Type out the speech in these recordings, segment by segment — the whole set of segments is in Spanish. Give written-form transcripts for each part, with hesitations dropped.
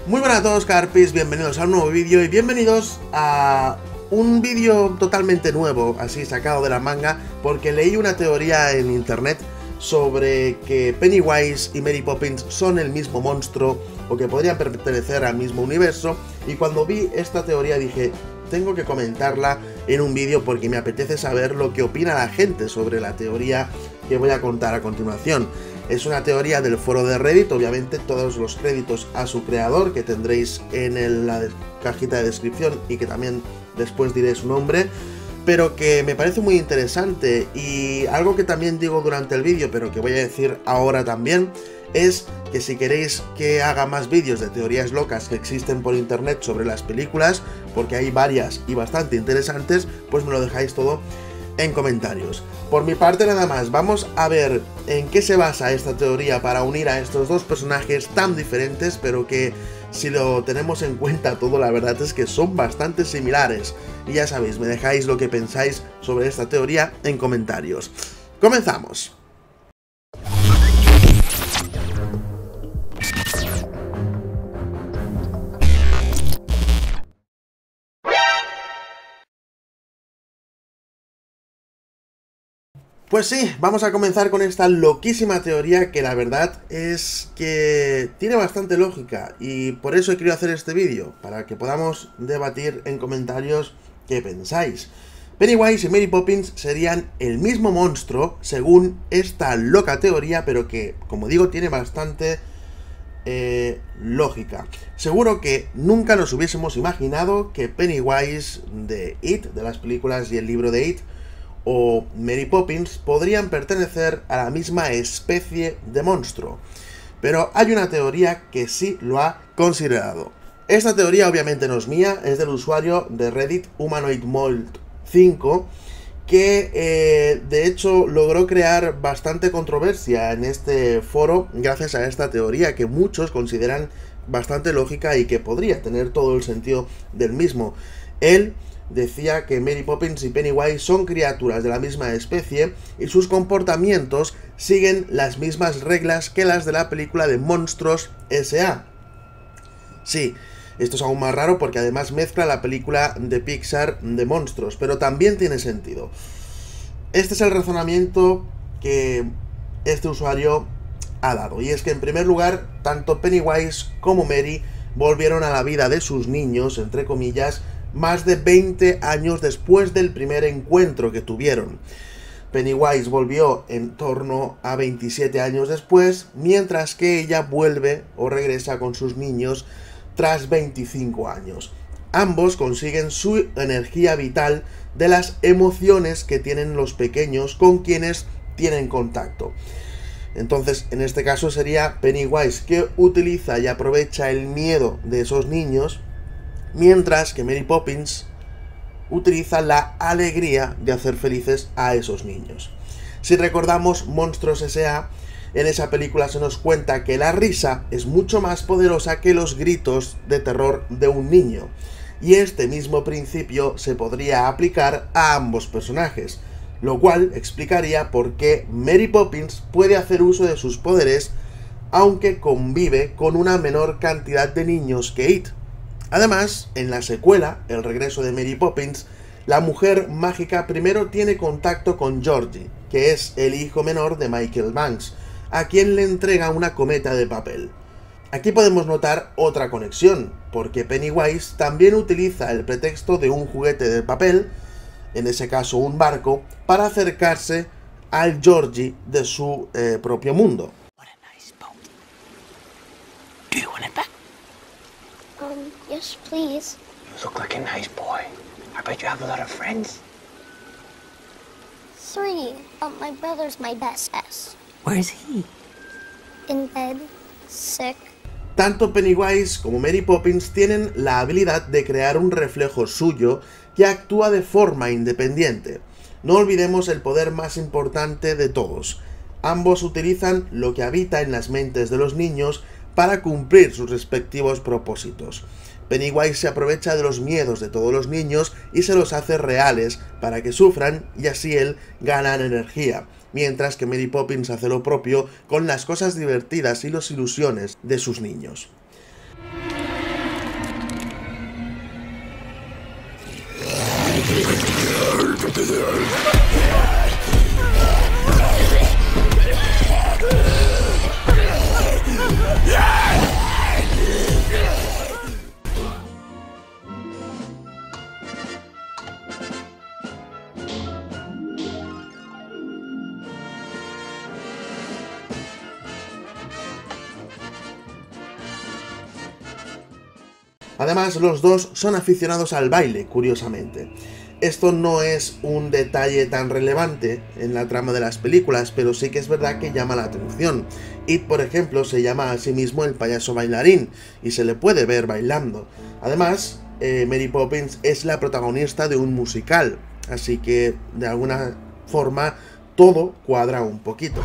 Muy buenas a todos, Carpis, bienvenidos a un nuevo vídeo y bienvenidos a un vídeo totalmente nuevo, así sacado de la manga, porque leí una teoría en internet sobre que Pennywise y Mary Poppins son el mismo monstruo o que podrían pertenecer al mismo universo, y cuando vi esta teoría dije, tengo que comentarla en un vídeo porque me apetece saber lo que opina la gente sobre la teoría que voy a contar a continuación. Es una teoría del foro de Reddit, obviamente todos los créditos a su creador, que tendréis en la cajita de descripción y que también después diré su nombre, pero que me parece muy interesante. Y algo que también digo durante el vídeo, pero que voy a decir ahora también, es que si queréis que haga más vídeos de teorías locas que existen por internet sobre las películas, porque hay varias y bastante interesantes, pues me lo dejáis todo en comentarios. Por mi parte nada más, vamos a ver en qué se basa esta teoría para unir a estos dos personajes tan diferentes, pero que si lo tenemos en cuenta todo, la verdad es que son bastante similares. Y ya sabéis, me dejáis lo que pensáis sobre esta teoría en comentarios. ¡Comenzamos! Pues sí, vamos a comenzar con esta loquísima teoría que la verdad es que tiene bastante lógica y por eso he querido hacer este vídeo, para que podamos debatir en comentarios qué pensáis. Pennywise y Mary Poppins serían el mismo monstruo según esta loca teoría, pero que, como digo, tiene bastante lógica. Seguro que nunca nos hubiésemos imaginado que Pennywise de It, de las películas y el libro de It, o Mary Poppins podrían pertenecer a la misma especie de monstruo, pero hay una teoría que sí lo ha considerado. Esta teoría obviamente no es mía, es del usuario de Reddit HumanoidMold5, que de hecho logró crear bastante controversia en este foro gracias a esta teoría que muchos consideran bastante lógica y que podría tener todo el sentido del mismo. Él decía que Mary Poppins y Pennywise son criaturas de la misma especie y sus comportamientos siguen las mismas reglas que las de la película de Monstruos S.A. Sí, esto es aún más raro porque además mezcla la película de Pixar de monstruos, pero también tiene sentido. Este es el razonamiento que este usuario ha dado, y es que en primer lugar, tanto Pennywise como Mary volvieron a la vida de sus niños, entre comillas, más de 20 años después del primer encuentro que tuvieron. Pennywise volvió en torno a 27 años después, mientras que ella vuelve o regresa con sus niños tras 25 años. Ambos consiguen su energía vital de las emociones que tienen los pequeños con quienes tienen contacto. Entonces, en este caso sería Pennywise, que utiliza y aprovecha el miedo de esos niños, mientras que Mary Poppins utiliza la alegría de hacer felices a esos niños. Si recordamos Monstruos S.A., en esa película se nos cuenta que la risa es mucho más poderosa que los gritos de terror de un niño, y este mismo principio se podría aplicar a ambos personajes, lo cual explicaría por qué Mary Poppins puede hacer uso de sus poderes aunque convive con una menor cantidad de niños que It. Además, en la secuela, El regreso de Mary Poppins, la mujer mágica primero tiene contacto con Georgie, que es el hijo menor de Michael Banks, a quien le entrega una cometa de papel. Aquí podemos notar otra conexión, porque Pennywise también utiliza el pretexto de un juguete de papel, en ese caso un barco, para acercarse al Georgie de su propio mundo. Yes, please. You look like a nice boy. I bet you have a lot of friends. 3. My brother's my best S. Where's he? In bed, sick. Tanto Pennywise como Mary Poppins tienen la habilidad de crear un reflejo suyo que actúa de forma independiente. No olvidemos el poder más importante de todos. Ambos utilizan lo que habita en las mentes de los niños para cumplir sus respectivos propósitos. Pennywise se aprovecha de los miedos de todos los niños y se los hace reales para que sufran y así él gana energía, mientras que Mary Poppins hace lo propio con las cosas divertidas y las ilusiones de sus niños. Además, los dos son aficionados al baile, curiosamente. Esto no es un detalle tan relevante en la trama de las películas, pero sí que es verdad que llama la atención. It, por ejemplo, se llama a sí mismo el payaso bailarín, y se le puede ver bailando. Además, Mary Poppins es la protagonista de un musical, así que de alguna forma todo cuadra un poquito.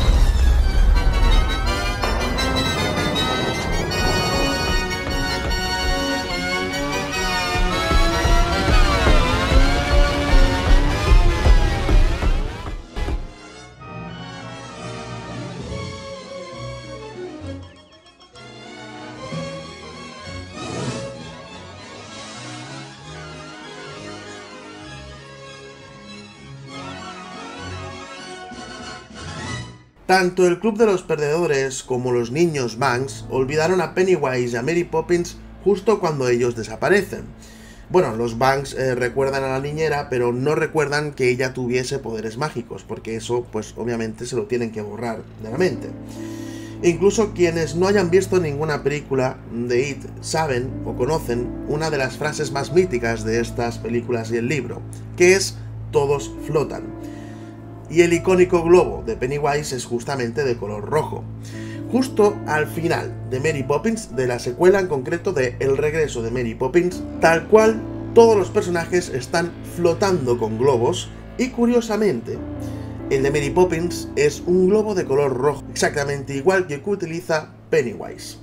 Tanto el Club de los Perdedores como los niños Banks olvidaron a Pennywise y a Mary Poppins justo cuando ellos desaparecen. Bueno, los Banks recuerdan a la niñera, pero no recuerdan que ella tuviese poderes mágicos, porque eso, pues obviamente se lo tienen que borrar de la mente. Incluso quienes no hayan visto ninguna película de It saben o conocen una de las frases más míticas de estas películas y el libro, que es "todos flotan". Y el icónico globo de Pennywise es justamente de color rojo. Justo al final de Mary Poppins, de la secuela en concreto de El regreso de Mary Poppins, tal cual, todos los personajes están flotando con globos y curiosamente, el de Mary Poppins es un globo de color rojo, exactamente igual que el que utiliza Pennywise.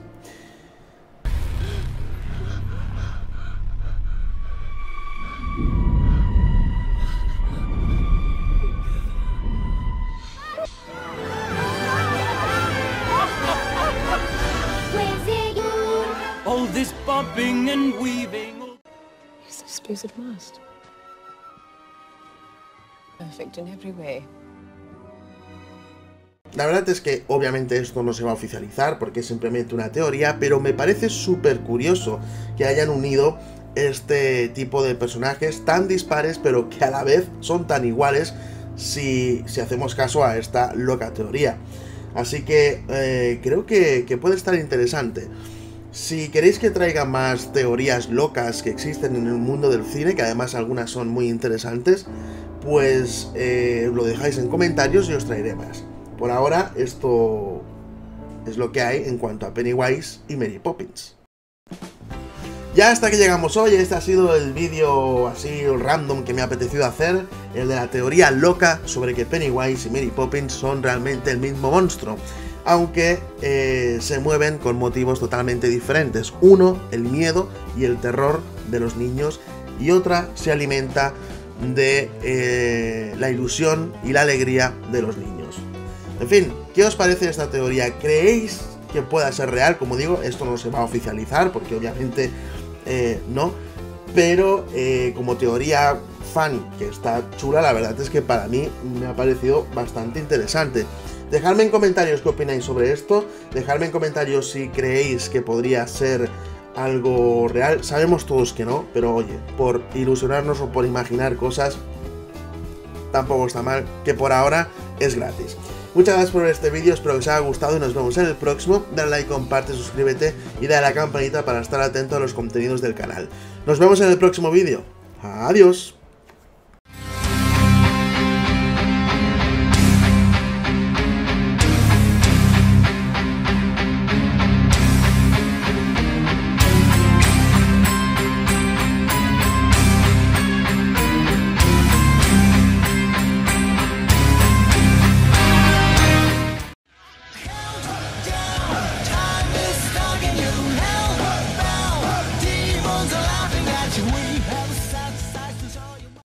All this bobbing and weaving. It's a explosive mast. Perfect in every way. La verdad es que obviamente esto no se va a oficializar porque es simplemente una teoría, pero me parece súper curioso que hayan unido este tipo de personajes tan dispares, pero que a la vez son tan iguales si hacemos caso a esta loca teoría. Así que creo que puede estar interesante. Si queréis que traiga más teorías locas que existen en el mundo del cine, que además algunas son muy interesantes, pues lo dejáis en comentarios y os traeré más. Por ahora, esto es lo que hay en cuanto a Pennywise y Mary Poppins. Ya hasta que llegamos hoy, este ha sido el vídeo así random que me ha apetecido hacer, el de la teoría loca sobre que Pennywise y Mary Poppins son realmente el mismo monstruo, aunque se mueven con motivos totalmente diferentes. Uno, el miedo y el terror de los niños, y otra se alimenta de la ilusión y la alegría de los niños. En fin, ¿qué os parece esta teoría? ¿Creéis que pueda ser real? Como digo, esto no se va a oficializar porque obviamente no, pero como teoría fan que está chula, la verdad es que para mí me ha parecido bastante interesante. Dejadme en comentarios qué opináis sobre esto, dejadme en comentarios si creéis que podría ser algo real. Sabemos todos que no, pero oye, por ilusionarnos o por imaginar cosas, tampoco está mal, que por ahora es gratis. Muchas gracias por ver este vídeo, espero que os haya gustado y nos vemos en el próximo. Dale like, comparte, suscríbete y dale a la campanita para estar atento a los contenidos del canal. Nos vemos en el próximo vídeo. Adiós. We have